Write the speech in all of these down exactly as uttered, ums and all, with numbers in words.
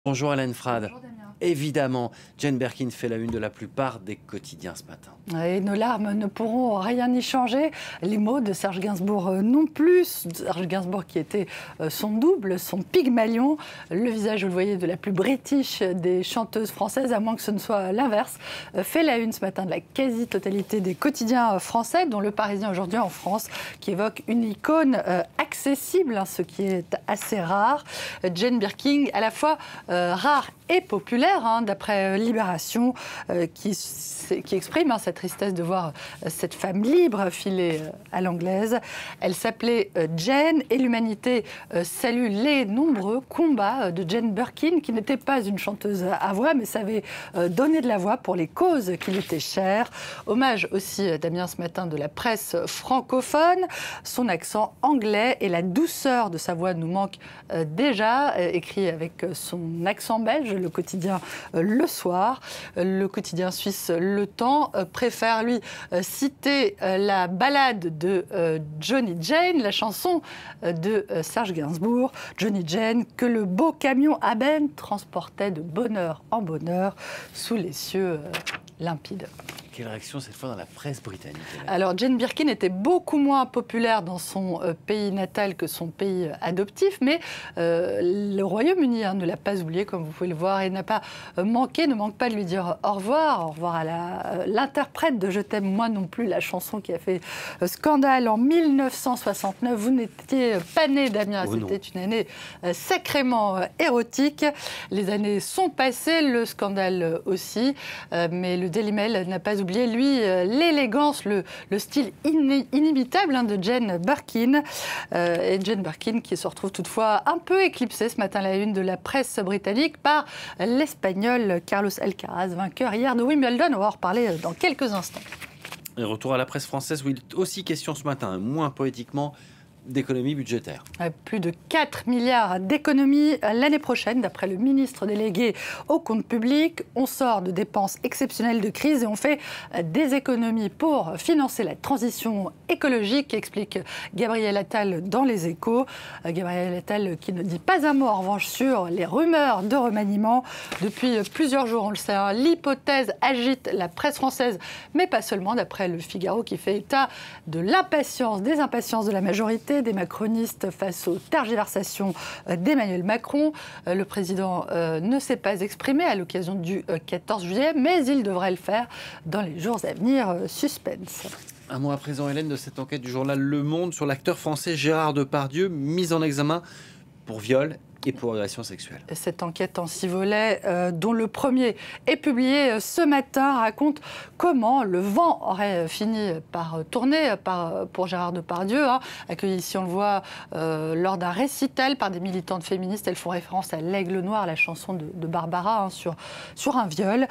Bonjour Hélène Frade. Bonjour Damien. Évidemment, Jane Birkin fait la une de la plupart des quotidiens ce matin. Et nos larmes ne pourront rien y changer. Les mots de Serge Gainsbourg non plus. Serge Gainsbourg qui était son double, son Pygmalion, le visage, vous le voyez, de la plus british des chanteuses françaises, à moins que ce ne soit l'inverse, fait la une ce matin de la quasi-totalité des quotidiens français, dont Le Parisien aujourd'hui en France, qui évoque une icône accessible, ce qui est assez rare. Jane Birkin, à la fois euh, rare et populaire, hein, d'après Libération, euh, qui, qui exprime hein, sa tristesse de voir euh, cette femme libre filer euh, à l'anglaise. Elle s'appelait euh, Jane et l'humanité euh, salue les nombreux combats euh, de Jane Birkin, qui n'était pas une chanteuse à voix, mais savait euh, donner de la voix pour les causes qui lui étaient chères. Hommage aussi, euh, Damien, ce matin, de la presse francophone. Son accent anglais et la douceur de sa voix nous manquent euh, déjà, euh, écrit avec euh, son accent belge, le quotidien euh, Le Soir. Euh, le quotidien suisse Le Temps euh, préfère, lui, euh, citer euh, la ballade de euh, Johnny Jane, la chanson euh, de euh, Serge Gainsbourg. Johnny Jane, que le beau camion à benne transportait de bonheur en bonheur sous les cieux euh, limpides. Quelle réaction cette fois dans la presse britannique? Alors, Jane Birkin était beaucoup moins populaire dans son euh, pays natal que son pays euh, adoptif, mais euh, le Royaume-Uni hein, ne l'a pas oublié, comme vous pouvez le voir, et n'a pas euh, manqué, ne manque pas de lui dire au revoir, au revoir à euh, l'interprète de Je t'aime moi non plus, la chanson qui a fait euh, scandale en mille neuf cent soixante-neuf. Vous n'étiez pas né, Damien, oh c'était une année euh, sacrément euh, érotique. Les années sont passées, le scandale euh, aussi, euh, mais le Daily Mail n'a pas oublié, lui, euh, l'élégance, le, le style in, inimitable hein, de Jane Birkin. Euh, et Jane Birkin qui se retrouve toutefois un peu éclipsée ce matin à la une de la presse britannique par l'Espagnol Carlos Alcaraz, vainqueur hier de Wimbledon. On va en reparler dans quelques instants. Et retour à la presse française où il est aussi question ce matin, moins poétiquement, d'économie budgétaire. Plus de quatre milliards d'économies l'année prochaine, d'après le ministre délégué au compte public. On sort de dépenses exceptionnelles de crise et on fait des économies pour financer la transition écologique, explique Gabriel Attal dans Les Échos. Gabriel Attal qui ne dit pas un mot en revanche sur les rumeurs de remaniement. Depuis plusieurs jours, on le sait, hein, l'hypothèse agite la presse française, mais pas seulement, d'après Le Figaro qui fait état de l'impatience, des impatiences de la majorité, des macronistes face aux tergiversations d'Emmanuel Macron. Le président ne s'est pas exprimé à l'occasion du quatorze juillet, mais il devrait le faire dans les jours à venir. Suspense. Un mot à présent, Hélène, de cette enquête du journal Le Monde sur l'acteur français Gérard Depardieu, mis en examen pour viol et pour agression sexuelle. Cette enquête en six volets, euh, dont le premier est publié ce matin, raconte comment le vent aurait fini par tourner par, pour Gérard Depardieu, hein, accueilli, si on le voit, euh, lors d'un récital par des militantes féministes. Elles font référence à L'Aigle Noir, la chanson de, de Barbara, hein, sur, sur un viol.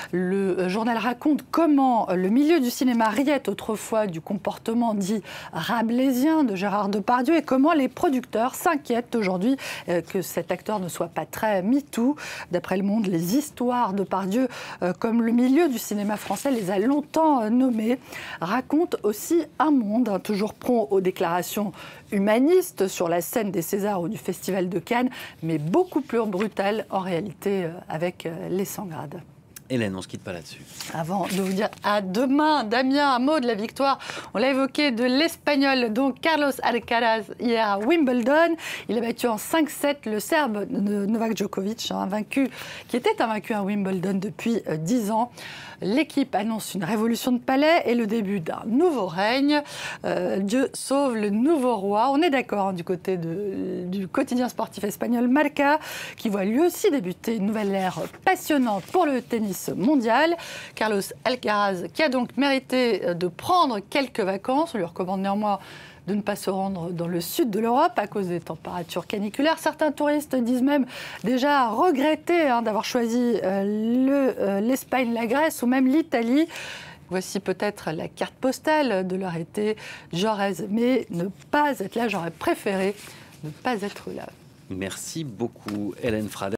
Le journal raconte comment le milieu du cinéma riait autrefois du comportement dit rabelaisien de Gérard Depardieu et comment les producteurs s'inquiètent aujourd'hui euh, que cet acteur ne soit pas très MeToo. D'après Le Monde, les histoires de Depardieu, euh, comme le milieu du cinéma français les a longtemps euh, nommées, racontent aussi un monde hein, toujours prompt aux déclarations humanistes sur la scène des Césars ou du Festival de Cannes, mais beaucoup plus brutal en réalité euh, avec euh, les cent grades. Hélène, on ne se quitte pas là-dessus. Avant de vous dire à demain, Damien, un mot de la victoire, on l'a évoqué, de l'Espagnol, donc Carlos Alcaraz, hier à Wimbledon. Il a battu en cinq sept le Serbe Novak Djokovic, un vaincu qui était invaincu à Wimbledon depuis dix ans. L'équipe annonce une révolution de palais et le début d'un nouveau règne. Euh, Dieu sauve le nouveau roi. On est d'accord hein, du côté de, du quotidien sportif espagnol Marca, qui voit lui aussi débuter une nouvelle ère passionnante pour le tennis mondial. Carlos Alcaraz, qui a donc mérité de prendre quelques vacances, on lui recommande néanmoins de ne pas se rendre dans le sud de l'Europe à cause des températures caniculaires. Certains touristes disent même déjà regretter hein, d'avoir choisi euh, l'Espagne, le, euh, la Grèce ou même l'Italie. Voici peut-être la carte postale de leur été. J'aurais aimé ne pas être là, j'aurais préféré ne pas être là. Merci beaucoup, Hélène Frade.